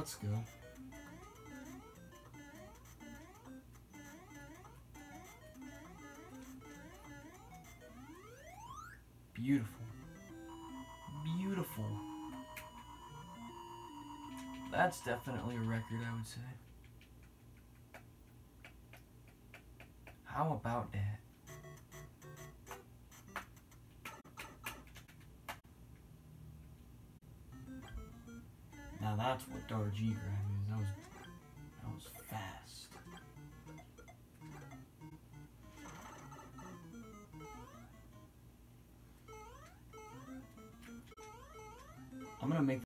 let's go. Beautiful. Beautiful. That's definitely a record, I would say. How about that? Now that's what Darjeet grab is. That was fast. I'm gonna make